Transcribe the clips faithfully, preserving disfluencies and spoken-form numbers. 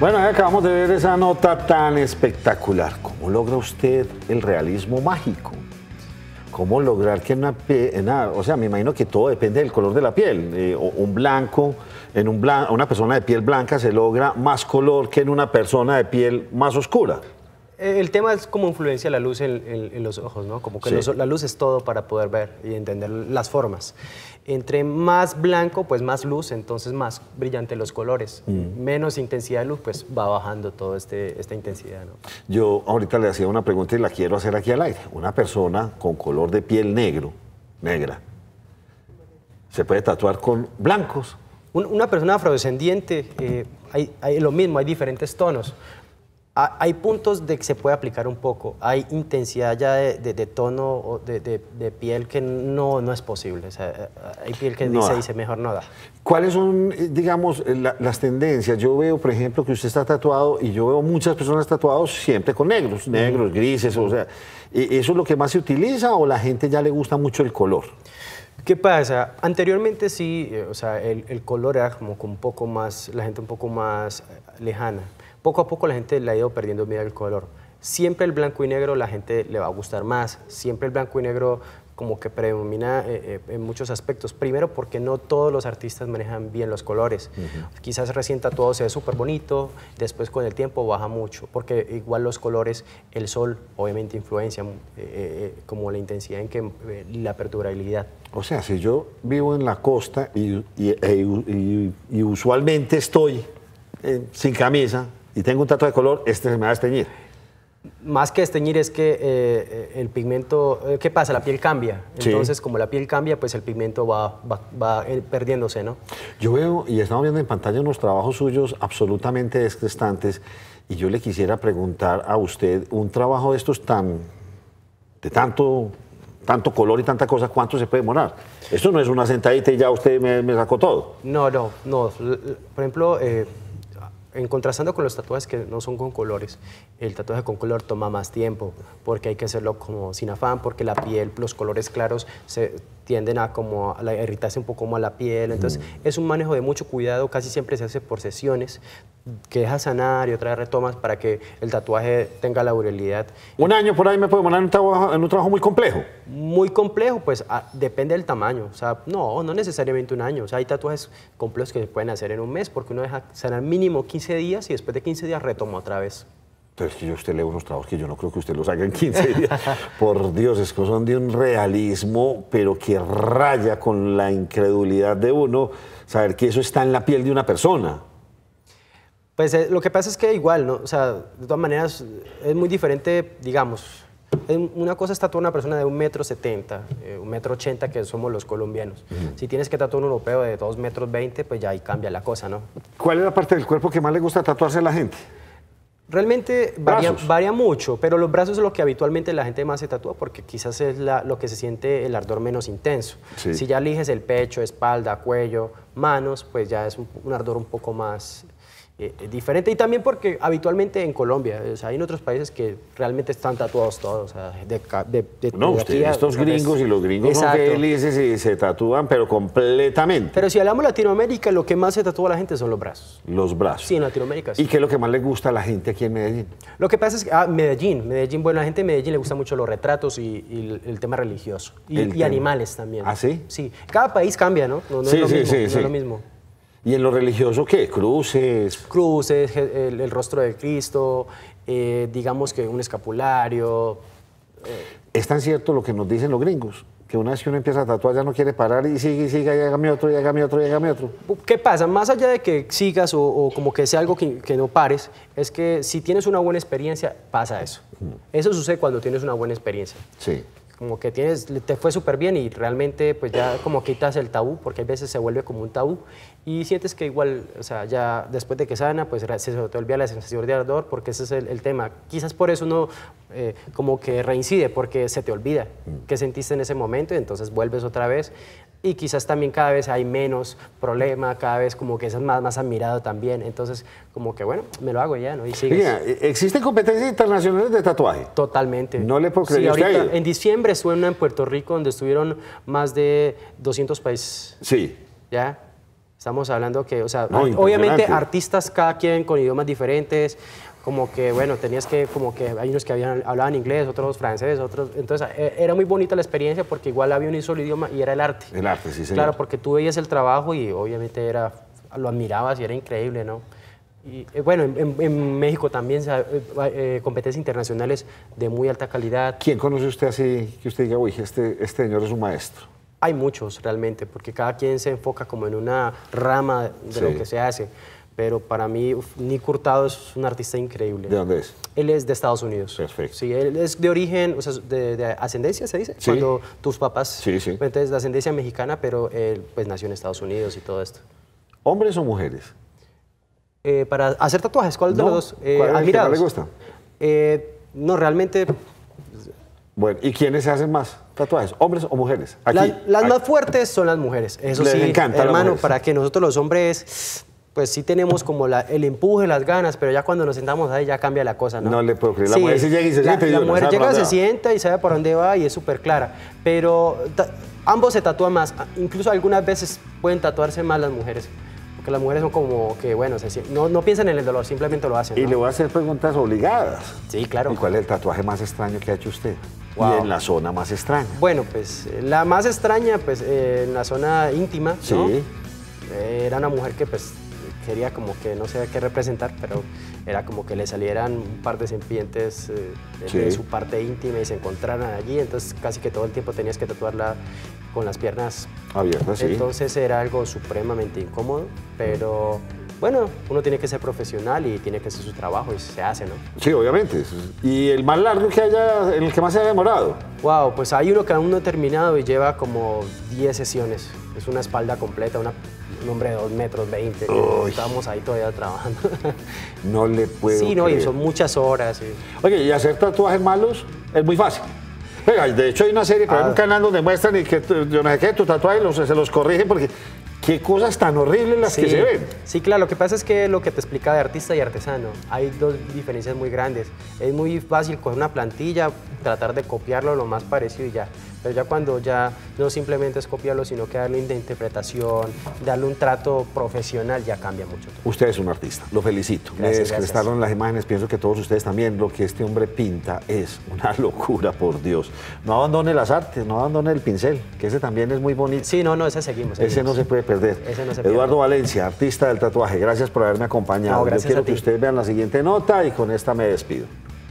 Bueno, ahí acabamos de ver esa nota tan espectacular. ¿Cómo logra usted el realismo mágico? ¿Cómo lograr que una, una o sea, me imagino que todo depende del color de la piel. Eh, un blanco, en un blan, una persona de piel blanca se logra más color que en una persona de piel más oscura. El tema es cómo influencia la luz en, en, en los ojos, ¿no? Como que sí. los, la luz es todo para poder ver y entender las formas. Entre más blanco, pues más luz, entonces más brillante los colores. Mm. Menos intensidad de luz, pues va bajando toda este, esta intensidad, ¿no? Yo ahorita le hacía una pregunta y la quiero hacer aquí al aire. Una persona con color de piel negro, negra, ¿se puede tatuar con blancos? Una persona afrodescendiente, eh, hay, hay lo mismo, hay diferentes tonos. Hay puntos de que se puede aplicar un poco, hay intensidad ya de, de, de tono o de, de, de piel que no, no es posible, o sea, hay piel que no dice, dice mejor no da. ¿Cuáles son, digamos, la, las tendencias? Yo veo, por ejemplo, que usted está tatuado y yo veo muchas personas tatuados siempre con negros, negros, uh-huh. grises, uh-huh. o sea, ¿eso es lo que más se utiliza o la gente ya le gusta mucho el color? ¿Qué pasa? Anteriormente sí, o sea, el, el color era como un poco más, la gente un poco más lejana. Poco a poco la gente le ha ido perdiendo miedo al color. Siempre el blanco y negro la gente le va a gustar más. Siempre el blanco y negro como que predomina eh, eh, en muchos aspectos. Primero porque no todos los artistas manejan bien los colores. Uh-huh. Quizás recién tatuado se ve súper bonito, después con el tiempo baja mucho, porque igual los colores, el sol obviamente influencia eh, eh, como la intensidad en que eh, la perdurabilidad. O sea, si yo vivo en la costa y, y, e, y, y usualmente estoy eh, sin camisa, y tengo un tatuaje de color, este se me va a esteñir. Más que esteñir es que eh, el pigmento, ¿qué pasa? La piel cambia. Entonces, sí. como la piel cambia, pues el pigmento va, va, va perdiéndose, ¿no? Yo veo, y estamos viendo en pantalla unos trabajos suyos absolutamente descrestantes, y yo le quisiera preguntar a usted, un trabajo de estos tan, de tanto, tanto color y tanta cosa, ¿cuánto se puede demorar? Esto no es una sentadita y ya usted me, me sacó todo. No, no, no. Por ejemplo, eh, en contrastando con los tatuajes que no son con colores, el tatuaje con color toma más tiempo porque hay que hacerlo como sin afán, porque la piel, los colores claros se tienden a, como a irritarse un poco más la piel, entonces mm. es un manejo de mucho cuidado, casi siempre se hace por sesiones, que deja sanar y otra vez retomas para que el tatuaje tenga la durabilidad. ¿Un año por ahí me puede poner en un trabajo, en un trabajo muy complejo? Muy complejo, pues a, depende del tamaño, o sea, no, no necesariamente un año, o sea, hay tatuajes complejos que se pueden hacer en un mes porque uno deja sanar mínimo quince días y después de quince días retoma otra vez. Pero es que yo a usted leo unos trabajos que yo no creo que usted los haga en quince días. Por Dios, es que son de un realismo, pero que raya con la incredulidad de uno, saber que eso está en la piel de una persona. Pues eh, lo que pasa es que igual, ¿no? O sea, de todas maneras, es muy diferente, digamos. Una cosa es tatuar a una persona de un metro setenta, eh, un metro ochenta, que somos los colombianos. Uh-huh. Si tienes que tatuar a un europeo de dos metros veinte, pues ya ahí cambia la cosa, ¿no? ¿Cuál es la parte del cuerpo que más le gusta tatuarse a la gente? Realmente varía, varía mucho, pero los brazos es lo que habitualmente la gente más se tatúa porque quizás es la, lo que se siente el ardor menos intenso. Sí. Si ya eliges el pecho, espalda, cuello, manos, pues ya es un, un ardor un poco más eh, diferente. Y también porque habitualmente en Colombia, o sea, hay en otros países que realmente están tatuados todos. O sea, de, de, de, no, de usted, aquí a, estos gringos y los gringos exacto. son felices y se tatúan, pero completamente. Pero si hablamos de Latinoamérica, lo que más se tatúa a la gente son los brazos. Los brazos. Sí, en Latinoamérica sí. ¿Y qué es lo que más le gusta a la gente aquí en Medellín? Lo que pasa es que, ah, Medellín, Medellín, bueno, a la gente de Medellín le gusta mucho los retratos y, y el, el tema religioso. Y, y animales también. ¿Ah, sí? Sí. Cada país cambia, ¿no? No, no sí, es lo sí, mismo, sí, no sí. es lo mismo. ¿Y en lo religioso qué? ¿Cruces? Cruces, el, el rostro de Cristo, eh, digamos que un escapulario. Eh. ¿Es tan cierto lo que nos dicen los gringos? Que una vez que uno empieza a tatuar ya no quiere parar y sigue y sigue, y hágame otro, y hágame otro, y hágame otro. ¿Qué pasa? Más allá de que sigas o, o como que sea algo que, que no pares, es que si tienes una buena experiencia, pasa eso. Mm. Eso sucede cuando tienes una buena experiencia. Sí. Como que tienes, te fue súper bien y realmente pues ya como quitas el tabú, porque a veces se vuelve como un tabú y sientes que igual, o sea, ya después de que sana, pues se te olvida la sensación de ardor, porque ese es el, el tema. Quizás por eso uno eh, como que reincide, porque se te olvida mm. qué sentiste en ese momento y entonces vuelves otra vez. Y quizás también cada vez hay menos problema, cada vez como que es más, más admirado también. Entonces, como que bueno, me lo hago ya, ¿no? Y sigues. Mira, ¿existen competencias internacionales de tatuaje? Totalmente. No le puedo creer. Sí, ahorita, en diciembre estuve en una en Puerto Rico donde estuvieron más de doscientos países. Sí. ¿Ya? Estamos hablando que, o sea, No, obviamente impresionante. artistas cada quien con idiomas diferentes, como que, bueno, tenías que, como que hay unos que habían, hablaban inglés, otros francés, otros, entonces e- era muy bonita la experiencia porque igual había un solo idioma y era el arte. El arte, sí, señor. Claro, porque tú veías el trabajo y obviamente era, lo admirabas y era increíble, ¿no? Y eh, bueno, en, en- en México también se ha- eh, eh, competencias internacionales de muy alta calidad. ¿Quién conoce usted así que usted diga, uy, este, este señor es un maestro? Hay muchos realmente, porque cada quien se enfoca como en una rama de Sí. lo que se hace. Pero para mí, uf, Nick Hurtado es un artista increíble. ¿De dónde es? Él es de Estados Unidos. Perfecto. Sí, él es de origen, o sea, de, de ascendencia, ¿se dice? Sí. Cuando tus papás, Sí, sí. entonces de ascendencia mexicana, pero él pues nació en Estados Unidos y todo esto. ¿Hombres o mujeres? Eh, para hacer tatuajes, ¿cuál de No, los dos? Eh, ¿cuál es el que admirados. más le gusta? Eh, no, realmente, Bueno, ¿y quiénes se hacen más tatuajes? ¿Hombres o mujeres? Aquí. las, las aquí. más fuertes son las mujeres. Eso Les sí, encantan las hermano, mujeres. para que nosotros los hombres, pues sí tenemos como la- el empuje, las ganas, pero ya cuando nos sentamos ahí ya cambia la cosa, ¿no? No le puedo creer. La mujer sí llega y se la- sienta y La yo no mujer sabe llega, para se dónde va. sienta y sabe por dónde va y es súper clara. Pero ta- ambos se tatúan más. Incluso algunas veces pueden tatuarse más las mujeres. Porque las mujeres son como que, bueno, se sien- no, no piensan en el dolor, simplemente lo hacen. Y ¿no? le voy a hacer preguntas obligadas. Sí, claro. ¿Y cuál es el tatuaje más extraño que ha hecho usted? Wow. Y en la zona más extraña. Bueno, pues eh, la más extraña, pues eh, en la zona íntima, ¿no? Sí. Eh, era una mujer que pues quería como que no sé qué representar, pero era como que le salieran un par de serpientes eh, de, Sí. de su parte íntima y se encontraran allí, entonces casi que todo el tiempo tenías que tatuarla con las piernas. Abierta, sí. Entonces era algo supremamente incómodo, pero bueno, uno tiene que ser profesional y tiene que hacer su trabajo y se hace, ¿no? Sí, obviamente. Y el más largo que haya, en el que más se haya demorado. Wow, pues hay uno que aún no he terminado y lleva como diez sesiones. Es una espalda completa, una, un hombre de dos metros veinte. Uy. Estamos ahí todavía trabajando. No le puedo Sí, no, y creer. son muchas horas. y- Oye, y hacer tatuajes malos es muy fácil. Oiga, de hecho hay una serie, pero hay Ah. un canal donde muestran y que tu- yo no sé qué, tu tatuaje los- se los corrigen porque qué cosas tan horribles las que Sí, se ven. sí, claro, lo que pasa es que lo que te explicaba de artista y artesano, hay dos diferencias muy grandes. Es muy fácil con una plantilla, tratar de copiarlo lo más parecido y ya. Pero ya cuando ya no simplemente es copiarlo, sino que darle una interpretación, darle un trato profesional, ya cambia mucho todo. Usted es un artista, lo felicito. Me Gracias, descrestaron las imágenes, pienso que todos ustedes también. Lo que este hombre pinta es una locura, por Dios. No abandone las artes, no abandone el pincel, que ese también es muy bonito. Sí, no, no, ese seguimos. Ese seguimos. no se puede perder. Ese no se Eduardo pierde. Valencia, artista del tatuaje, gracias por haberme acompañado. No, gracias Yo quiero a ti. que ustedes vean la siguiente nota y con esta me despido.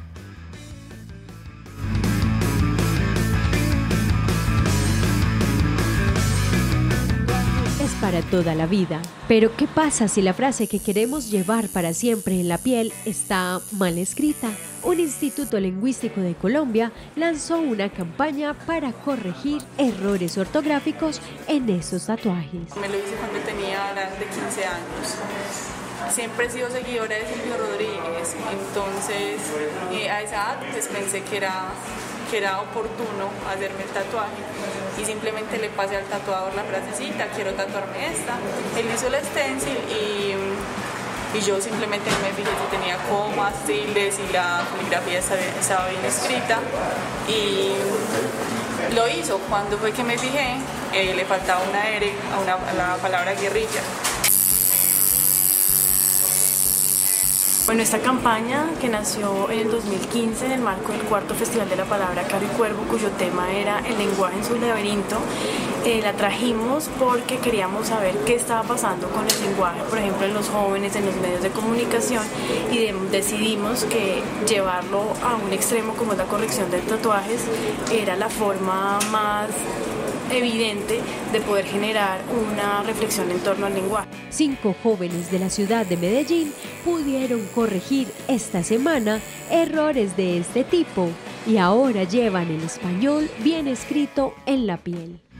Es para toda la vida. Pero ¿qué pasa si la frase que queremos llevar para siempre en la piel está mal escrita? Un instituto lingüístico de Colombia lanzó una campaña para corregir errores ortográficos en esos tatuajes. Me lo hice cuando tenía alrededor de quince años. Siempre he sido seguidora de Silvio Rodríguez, entonces eh, a esa edad pues, pensé que era, que era oportuno hacerme el tatuaje y simplemente le pasé al tatuador la frasecita, quiero tatuarme esta. Él hizo el stencil y, y yo simplemente me fijé si tenía comas, tildes y la caligrafía estaba, estaba bien escrita y lo hizo. Cuando fue que me fijé, eh, le faltaba una R a, una, a la palabra guerrilla. Bueno, esta campaña que nació en el dos mil quince en el marco del cuarto Festival de la Palabra Caro y Cuervo, cuyo tema era el lenguaje en su laberinto, eh, la trajimos porque queríamos saber qué estaba pasando con el lenguaje, por ejemplo, en los jóvenes, en los medios de comunicación, y de- decidimos que llevarlo a un extremo como es la corrección de tatuajes era la forma más evidente de poder generar una reflexión en torno al lenguaje. Cinco jóvenes de la ciudad de Medellín pudieron corregir esta semana errores de este tipo y ahora llevan el español bien escrito en la piel.